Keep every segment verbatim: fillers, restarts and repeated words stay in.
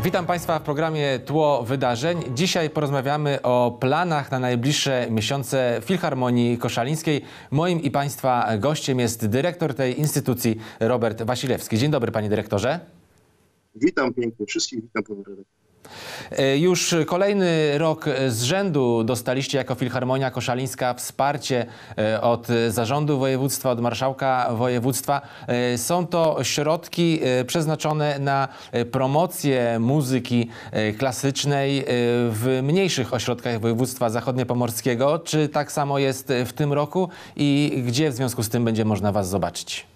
Witam Państwa w programie Tło Wydarzeń. Dzisiaj porozmawiamy o planach na najbliższe miesiące Filharmonii Koszalińskiej. Moim i Państwa gościem jest dyrektor tej instytucji Robert Wasilewski. Dzień dobry, panie dyrektorze. Witam pięknie wszystkich, witam panie redaktorze. Już kolejny rok z rzędu dostaliście jako Filharmonia Koszalińska wsparcie od zarządu województwa, od marszałka województwa. Są to środki przeznaczone na promocję muzyki klasycznej w mniejszych ośrodkach województwa zachodniopomorskiego. Czy tak samo jest w tym roku i gdzie w związku z tym będzie można was zobaczyć?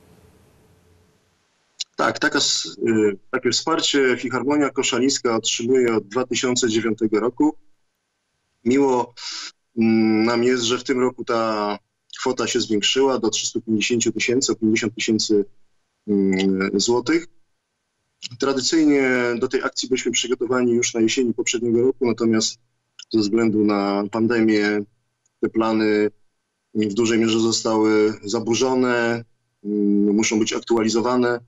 Tak, taka, takie wsparcie Filharmonia Koszalińska otrzymuje od dwa tysiące dziewiątego roku. Miło nam jest, że w tym roku ta kwota się zwiększyła do trzystu pięćdziesięciu tysięcy, o pięćdziesiąt tysięcy złotych. Tradycyjnie do tej akcji byliśmy przygotowani już na jesieni poprzedniego roku, natomiast ze względu na pandemię te plany w dużej mierze zostały zaburzone, muszą być aktualizowane.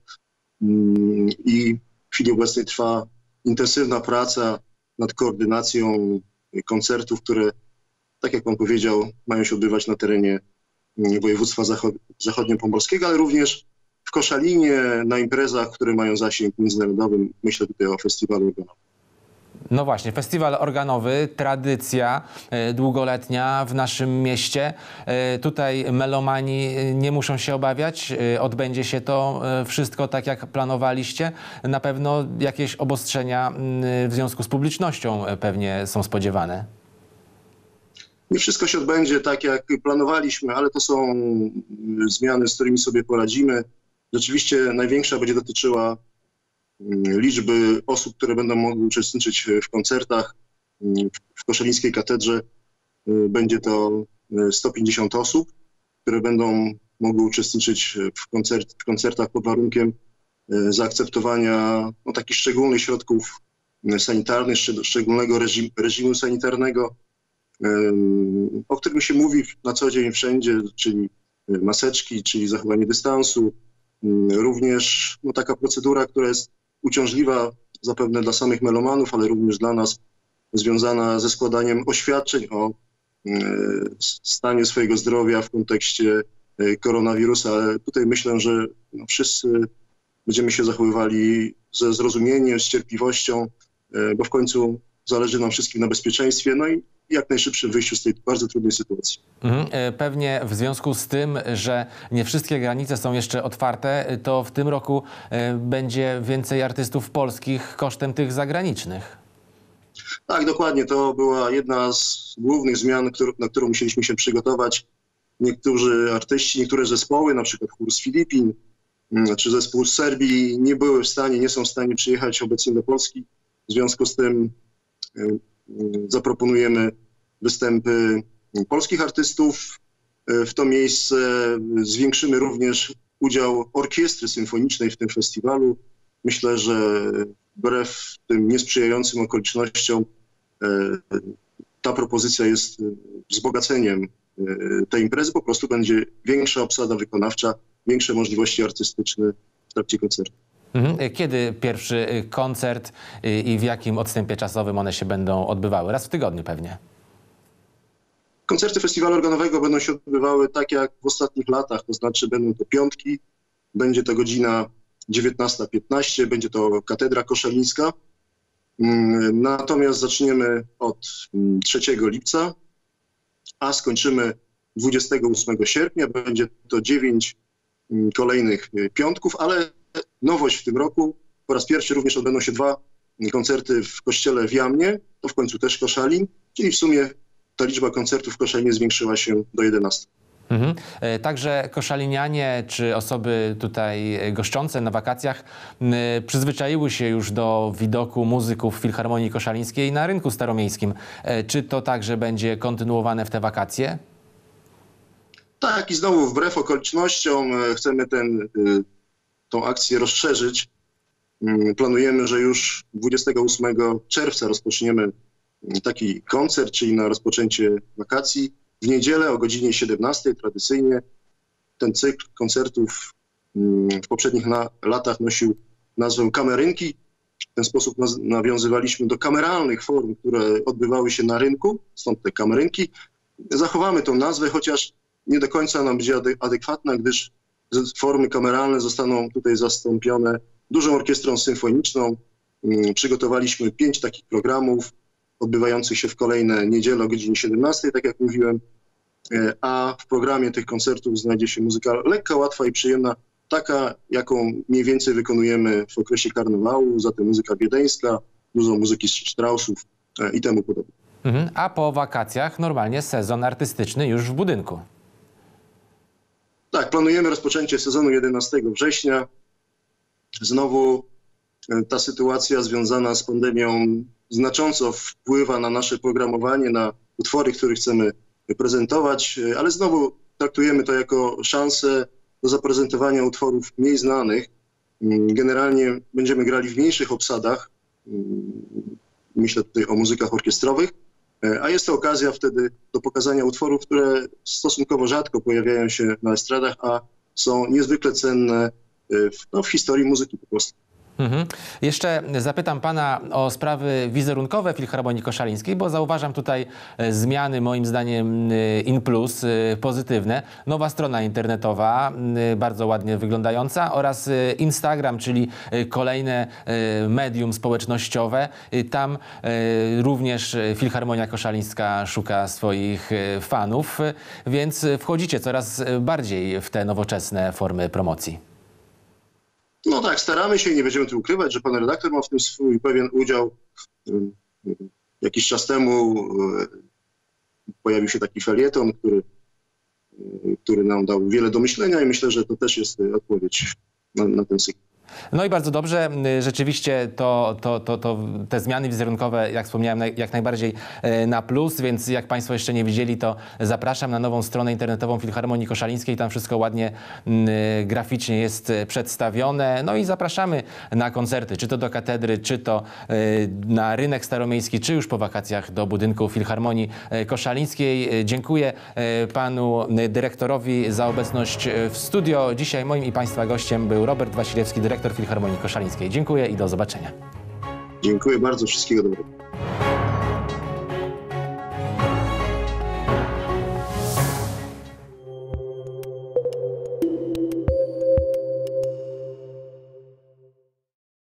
I w chwili obecnej trwa intensywna praca nad koordynacją koncertów, które, tak jak pan powiedział, mają się odbywać na terenie województwa zachod zachodniopomorskiego, ale również w Koszalinie, na imprezach, które mają zasięg międzynarodowy. Myślę tutaj o festiwalu organowym. No właśnie, festiwal organowy, tradycja długoletnia w naszym mieście. Tutaj melomani nie muszą się obawiać, odbędzie się to wszystko tak, jak planowaliście. Na pewno jakieś obostrzenia w związku z publicznością pewnie są spodziewane. Nie wszystko się odbędzie tak, jak planowaliśmy, ale to są zmiany, z którymi sobie poradzimy. Rzeczywiście największa będzie dotyczyła liczby osób, które będą mogły uczestniczyć w koncertach. W Koszalińskiej Katedrze będzie to sto pięćdziesiąt osób, które będą mogły uczestniczyć w, koncert, w koncertach pod warunkiem zaakceptowania no, takich szczególnych środków sanitarnych, szczególnego reżim, reżimu sanitarnego, o którym się mówi na co dzień wszędzie, czyli maseczki, czyli zachowanie dystansu. Również no, taka procedura, która jest uciążliwa zapewne dla samych melomanów, ale również dla nas, związana ze składaniem oświadczeń o stanie swojego zdrowia w kontekście koronawirusa. Ale tutaj myślę, że no, wszyscy będziemy się zachowywali ze zrozumieniem, z cierpliwością, bo w końcu zależy nam wszystkim na bezpieczeństwie, no i jak najszybszym wyjściu z tej bardzo trudnej sytuacji. Mhm. Pewnie w związku z tym, że nie wszystkie granice są jeszcze otwarte, to w tym roku będzie więcej artystów polskich kosztem tych zagranicznych. Tak, dokładnie. To była jedna z głównych zmian, na którą musieliśmy się przygotować. Niektórzy artyści, niektóre zespoły, na przykład chór z Filipin czy zespół z Serbii, nie były w stanie, nie są w stanie przyjechać obecnie do Polski. W związku z tym zaproponujemy występy polskich artystów. W to miejsce zwiększymy również udział orkiestry symfonicznej w tym festiwalu. Myślę, że wbrew tym niesprzyjającym okolicznościom ta propozycja jest wzbogaceniem tej imprezy. Po prostu będzie większa obsada wykonawcza, większe możliwości artystyczne w trakcie koncertu. Kiedy pierwszy koncert i w jakim odstępie czasowym one się będą odbywały? Raz w tygodniu pewnie. Koncerty festiwalu organowego będą się odbywały tak jak w ostatnich latach, to znaczy będą to piątki, będzie to godzina dziewiętnasta piętnaście, będzie to Katedra Koszalińska. Natomiast zaczniemy od trzeciego lipca, a skończymy dwudziestego ósmego sierpnia. Będzie to dziewięć kolejnych piątków, ale nowość w tym roku, po raz pierwszy również odbędą się dwa koncerty w kościele w Jamnie, to w końcu też Koszalin, czyli w sumie ta liczba koncertów w Koszalinie zwiększyła się do jedenastu. Mhm. Także koszalinianie czy osoby tutaj goszczące na wakacjach przyzwyczaiły się już do widoku muzyków Filharmonii Koszalińskiej na rynku staromiejskim. Czy to także będzie kontynuowane w te wakacje? Tak, i znowu wbrew okolicznościom chcemy ten, tą akcję rozszerzyć. Planujemy, że już dwudziestego ósmego czerwca rozpoczniemy taki koncert, czyli na rozpoczęcie wakacji. W niedzielę o godzinie siedemnastej tradycyjnie ten cykl koncertów w poprzednich latach nosił nazwę Kamerynki. ten sposób naz- nawiązywaliśmy do kameralnych form, które odbywały się na rynku, stąd te kamerynki. Zachowamy tą nazwę, chociaż nie do końca nam będzie ade- adekwatna, gdyż z- formy kameralne zostaną tutaj zastąpione dużą orkiestrą symfoniczną. Mm, Przygotowaliśmy pięć takich programów odbywających się w kolejne niedziele o godzinie siedemnastej, tak jak mówiłem, E, a w programie tych koncertów znajdzie się muzyka lekka, łatwa i przyjemna, taka, jaką mniej więcej wykonujemy w okresie karnawału, zatem muzyka wiedeńska, dużo muzyki z Straussów e, i temu podobne. Mhm. A po wakacjach normalnie sezon artystyczny już w budynku. Tak, planujemy rozpoczęcie sezonu jedenastego września. Znowu e, ta sytuacja związana z pandemią znacząco wpływa na nasze programowanie, na utwory, które chcemy prezentować, e, ale znowu traktujemy to jako szansę do zaprezentowania utworów mniej znanych. Mm, Generalnie będziemy grali w mniejszych obsadach. Mm, Myślę tutaj o muzykach orkiestrowych, e, a jest to okazja wtedy do pokazania utworów, które stosunkowo rzadko pojawiają się na estradach, a są niezwykle cenne e, w, no, w historii muzyki po prostu. Mhm. Jeszcze zapytam pana o sprawy wizerunkowe Filharmonii Koszalińskiej, bo zauważam tutaj e, zmiany moim zdaniem e, in plus, e, pozytywne. Nowa strona internetowa, e, bardzo ładnie wyglądająca, oraz e, Instagram, czyli e, kolejne e, medium społecznościowe. E, Tam e, również e, Filharmonia Koszalińska szuka swoich e, fanów, e, więc wchodzicie coraz bardziej w te nowoczesne formy promocji. No tak, staramy się i nie będziemy tu ukrywać, że pan redaktor ma w tym swój pewien udział. Ym, ym, Jakiś czas temu y, pojawił się taki felieton, który, y, który nam dał wiele do myślenia i myślę, że to też jest y, odpowiedź na, na ten sygnał. No i bardzo dobrze. Rzeczywiście to, to, to, to te zmiany wizerunkowe, jak wspomniałem, naj- jak najbardziej e, na plus, więc jak państwo jeszcze nie widzieli, to zapraszam na nową stronę internetową Filharmonii Koszalińskiej. Tam wszystko ładnie m, graficznie jest e, przedstawione. No i zapraszamy na koncerty, czy to do katedry, czy to e, na rynek staromiejski, czy już po wakacjach do budynku Filharmonii e, Koszalińskiej. E, Dziękuję e, panu e, dyrektorowi za obecność e, w studio. Dzisiaj moim i państwa gościem był Robert Wasilewski, dyrektor Filharmonii Koszalińskiej. Dziękuję i do zobaczenia. Dziękuję bardzo, wszystkiego dobrego.